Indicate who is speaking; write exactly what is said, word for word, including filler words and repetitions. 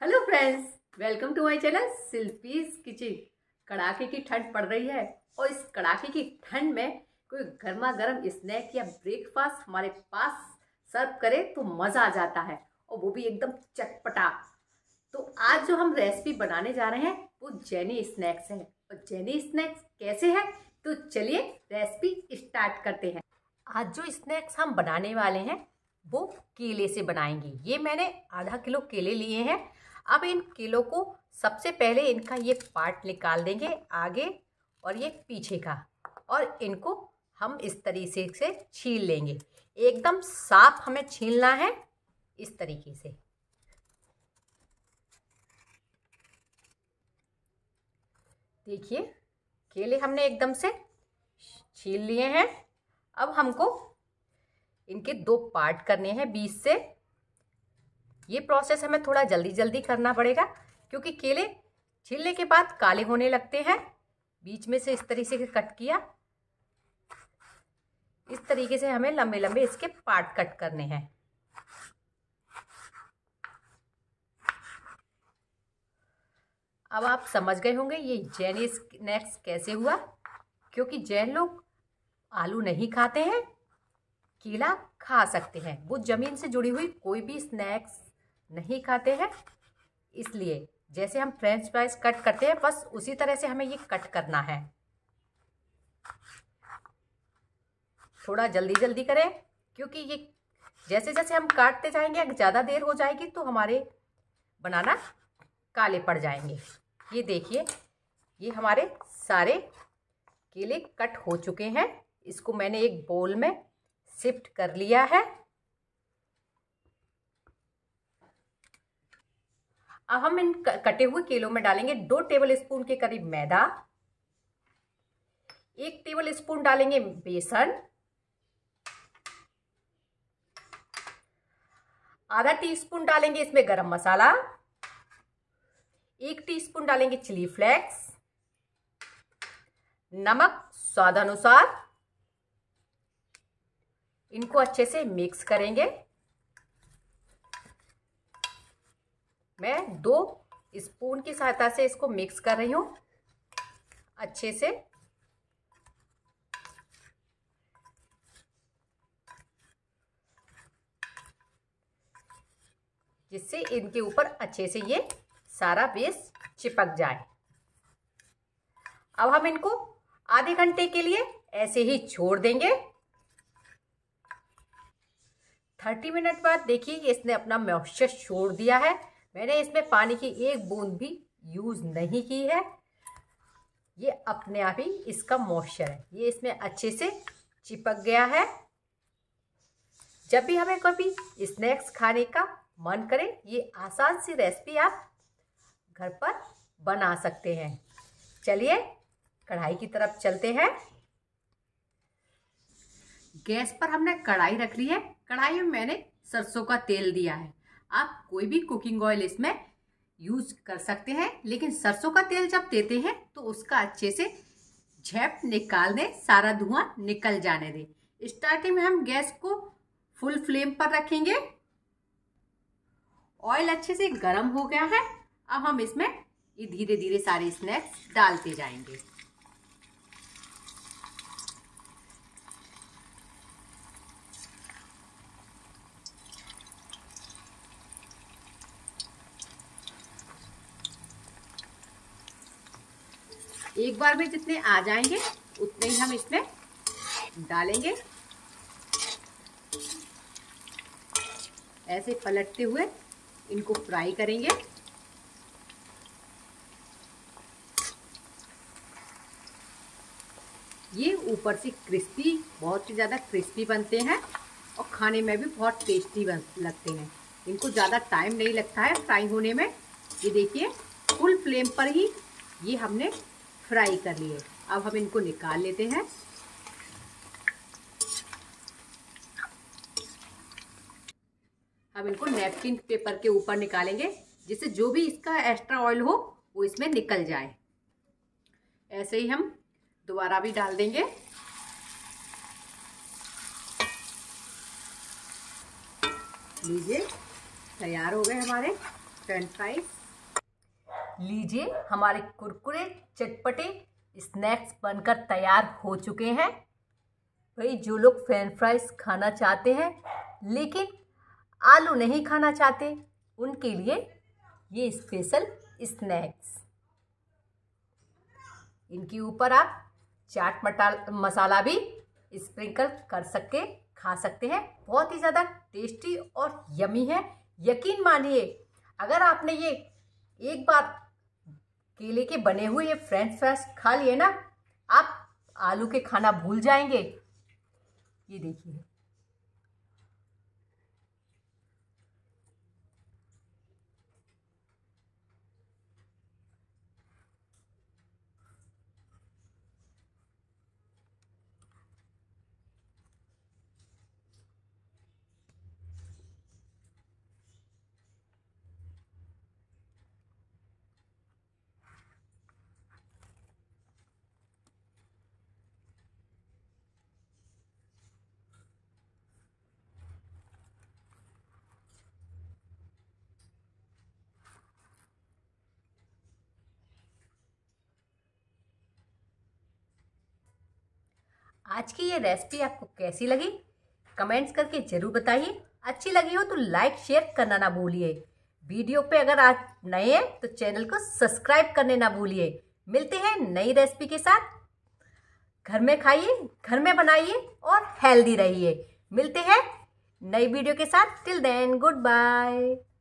Speaker 1: Hello friends, welcome to my channel Shilpi's kitchen. कड़ाके की ठंड पड़ रही है और इस कड़ाके की ठंड में कोई गर्मा गर्म स्नैक या ब्रेकफास्ट हमारे पास सर्व करे तो मज़ा आ जाता है, और वो भी एकदम चटपटा। तो आज जो हम रेसिपी बनाने जा रहे हैं वो जेनी स्नैक्स है। और जेनी स्नैक्स कैसे है, तो चलिए रेसिपी स्टार्ट करते हैं। आज जो स्नैक्स हम बनाने वाले हैं वो केले से बनाएंगे। ये मैंने आधा किलो केले लिए हैं। अब इन केलों को सबसे पहले इनका ये पार्ट निकाल देंगे, आगे और ये पीछे का, और इनको हम इस तरीके से छील लेंगे। एकदम साफ हमें छीलना है इस तरीके से। देखिए, केले हमने एकदम से छील लिए हैं। अब हमको इनके दो पार्ट करने हैं बीच से। ये प्रोसेस हमें थोड़ा जल्दी जल्दी करना पड़ेगा क्योंकि केले छीलने के बाद काले होने लगते हैं। बीच में से इस तरीके से कट किया। इस तरीके से हमें लंबे लंबे इसके पार्ट कट करने हैं। अब आप समझ गए होंगे ये जैन स्नैक्स कैसे हुआ, क्योंकि जैन लोग आलू नहीं खाते हैं, केला खा सकते हैं। वो जमीन से जुड़ी हुई कोई भी स्नैक्स नहीं खाते हैं, इसलिए जैसे हम फ्रेंच फ्राइज कट करते हैं बस उसी तरह से हमें ये कट करना है। थोड़ा जल्दी जल्दी करें क्योंकि ये जैसे जैसे हम काटते जाएंगे ज़्यादा देर हो जाएगी तो हमारे बनाना काले पड़ जाएंगे। ये देखिए, ये हमारे सारे केले कट हो चुके हैं। इसको मैंने एक बोल में शिफ्ट कर लिया है। अब हम इन कटे हुए केलों में डालेंगे दो टेबल स्पून के करीब मैदा, एक टेबल स्पून डालेंगे बेसन, आधा टीस्पून डालेंगे इसमें गरम मसाला, एक टीस्पून डालेंगे चिली फ्लेक्स, नमक स्वादानुसार। इनको अच्छे से मिक्स करेंगे। मैं दो स्पून की सहायता से इसको मिक्स कर रही हूँ अच्छे से। जिससे इनके ऊपर अच्छे से ये सारा बेस चिपक जाए। अब हम इनको आधे घंटे के लिए ऐसे ही छोड़ देंगे। थर्टी मिनट बाद देखिए इसने अपना मॉइस्चर छोड़ दिया है। मैंने इसमें पानी की एक बूंद भी यूज़ नहीं की है। ये अपने आप ही इसका मॉइस्चर है, ये इसमें अच्छे से चिपक गया है। जब भी हमें कभी स्नैक्स खाने का मन करे, ये आसान सी रेसिपी आप घर पर बना सकते हैं। चलिए कढ़ाई की तरफ चलते हैं। गैस पर हमने कढ़ाई रख ली है। कढ़ाई में मैंने सरसों का तेल दिया है। आप कोई भी कुकिंग ऑयल इसमें यूज कर सकते हैं, लेकिन सरसों का तेल जब देते हैं तो उसका अच्छे से झैप निकाल दें, सारा धुआं निकल जाने दें। स्टार्टिंग में हम गैस को फुल फ्लेम पर रखेंगे। ऑयल अच्छे से गर्म हो गया है। अब हम इसमें ये धीरे धीरे सारे स्नैक्स डालते जाएंगे। एक बार में जितने आ जाएंगे उतने ही हम इसमें डालेंगे। ऐसे पलटते हुए इनको फ्राई करेंगे। ये ऊपर से क्रिस्पी, बहुत ही ज़्यादा क्रिस्पी बनते हैं और खाने में भी बहुत टेस्टी बन लगते हैं। इनको ज़्यादा टाइम नहीं लगता है फ्राई होने में। ये देखिए, फुल फ्लेम पर ही ये हमने फ्राई कर लिए। अब हम इनको निकाल लेते हैं। हम इनको नैपकिन पेपर के ऊपर निकालेंगे, जिससे जो भी इसका एक्स्ट्रा ऑयल हो वो इसमें निकल जाए। ऐसे ही हम दोबारा भी डाल देंगे। लीजिए, तैयार हो गए हमारे फ्रेंच फ्राइज। लीजिए, हमारे कुरकुरे चटपटे स्नैक्स बनकर तैयार हो चुके हैं। भाई, जो लोग फ्रेंच फ्राइज खाना चाहते हैं लेकिन आलू नहीं खाना चाहते, उनके लिए ये स्पेशल स्नैक्स। इनके ऊपर आप चाट मटाल मसाला भी स्प्रिंकल कर सकते खा सकते हैं। बहुत ही ज़्यादा टेस्टी और यमी है। यकीन मानिए, अगर आपने ये एक बार केले के बने हुए ये फ्रेंच फ्राइज खा लिए ना, आप आलू के खाना भूल जाएंगे। ये देखिए, आज की ये रेसिपी आपको कैसी लगी कमेंट्स करके जरूर बताइए। अच्छी लगी हो तो लाइक शेयर करना ना भूलिए। वीडियो पे अगर आज नए हैं तो चैनल को सब्सक्राइब करने ना भूलिए। मिलते हैं नई रेसिपी के साथ। घर में खाइए, घर में बनाइए और हेल्दी रहिए। मिलते हैं नई वीडियो के साथ। Till then, good bye.